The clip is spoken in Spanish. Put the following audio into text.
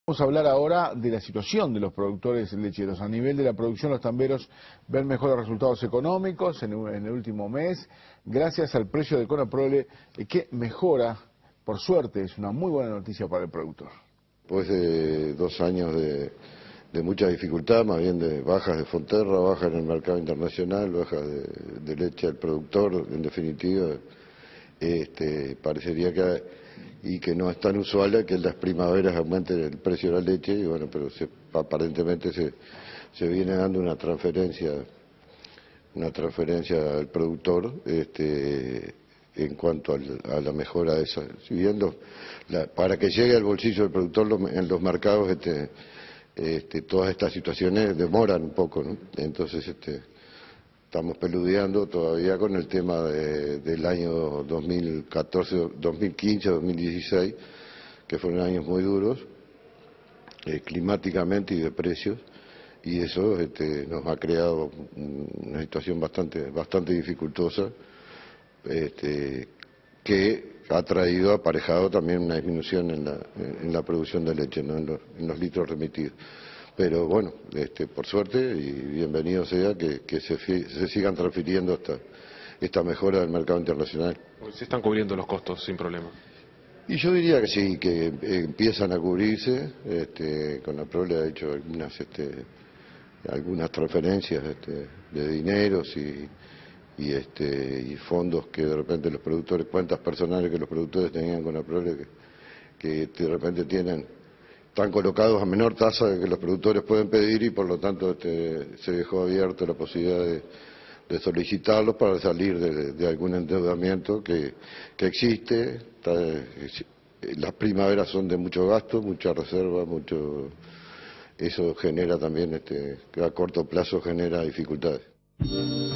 Vamos a hablar ahora de la situación de los productores lecheros. A nivel de la producción, los tamberos ven mejores resultados económicos en el último mes, gracias al precio de Conaprole, que mejora, por suerte, es una muy buena noticia para el productor. Después de 2 años de mucha dificultad, más bien de bajas de Fonterra, bajas en el mercado internacional, bajas de leche al productor, en definitiva, parecería que no es tan usual que en las primaveras aumente el precio de la leche, y bueno, pero aparentemente se viene dando una transferencia al productor en cuanto a la mejora de esa. Si bien para que llegue al bolsillo del productor en los mercados, todas estas situaciones demoran un poco, ¿no? Entonces estamos peludeando todavía con el tema del año 2014, 2015, 2016, que fueron años muy duros, climáticamente y de precios, y eso nos ha creado una situación bastante dificultosa, que ha traído aparejado también una disminución en la producción de leche, ¿no? en los litros remitidos. Pero bueno, por suerte, y bienvenido sea que se sigan transfiriendo esta mejora del mercado internacional. Se están cubriendo los costos sin problema. Y yo diría que sí, que empiezan a cubrirse. Conaprole ha hecho algunas transferencias de dineros y fondos que de repente los productores, cuentas personales que los productores tenían con Conaprole, que de repente están colocados a menor tasa de que los productores pueden pedir, y por lo tanto se dejó abierto la posibilidad de solicitarlos para salir de algún endeudamiento que existe. Las primaveras son de mucho gasto, mucha reserva, eso genera también, que a corto plazo genera dificultades.